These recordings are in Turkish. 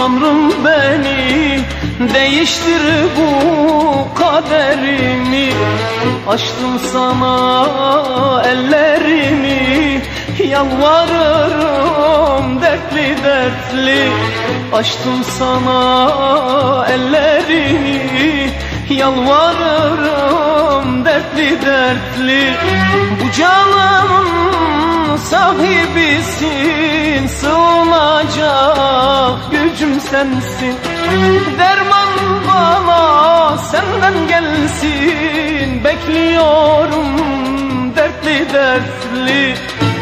Tanrım beni değiştir bu kaderimi. Açtım sana ellerimi, yalvarırım dertli dertli. Açtım sana ellerimi, yalvarırım dertli dertli. Bu canımın sahibisin, sığınacak gücüm sensin. Derman bana senden gelsin, bekliyorum dertli dertli.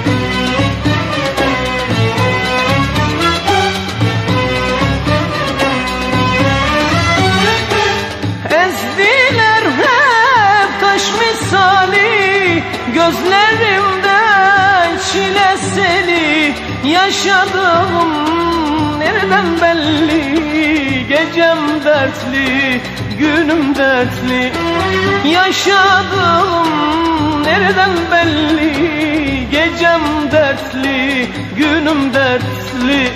Ezdiler hep taş misali, gözlerimden çile seli. Yaşadığım nereden belli, gecem dertli, günüm dertli. Yaşadığım nereden belli, gecem dertli, günüm dertli.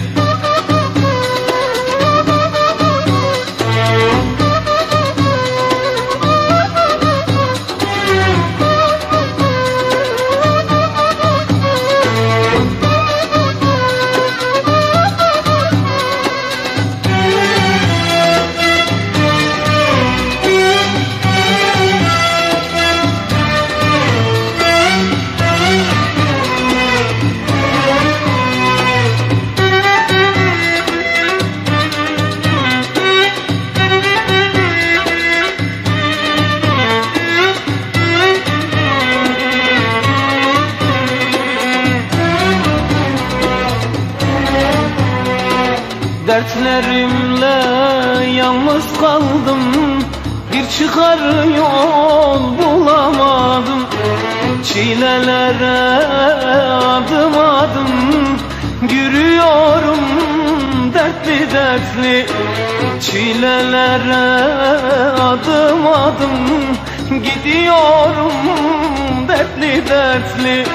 Dertlerimle yalnız kaldım, bir çıkar yol bulamadım. Çilelere adım adım yürüyorum dertli dertli. Çilelere adım adım gidiyorum dertli dertli.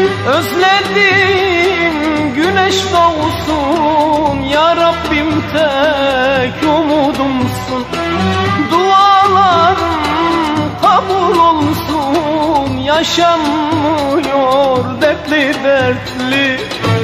Özledim güneş doğsun, ya Rabbim tek umudumsun. Dualarım kabul olsun, yaşanmıyor dertli dertli.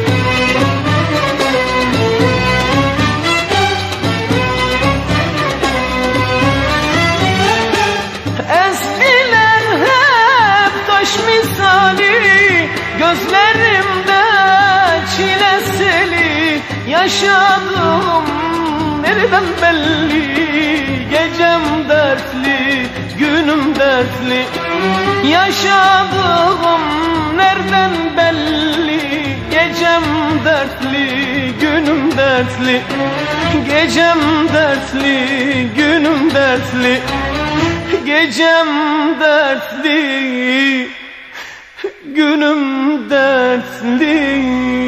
Ezdiler hep taş misali, gözlerimde çile seli. Yaşadığım nereden belli, gecem dertli, günüm dertli. Yaşadığım nereden belli, gecem dertli, günüm dertli. Gecem dertli, günüm dertli. Gecem dertli, günüm dertli. Gecem dertli, günüm dertli. Gecem dertli, günüm dertli. Gecem dertli, günüm dertli. Gecem dertli, günüm dertli. Gecem dertli, günüm dertli. Gecem dertli, günüm dertli. Gecem dertli, günüm dertli. Gecem dertli, günüm dertli. Gecem dertli, günüm dertli.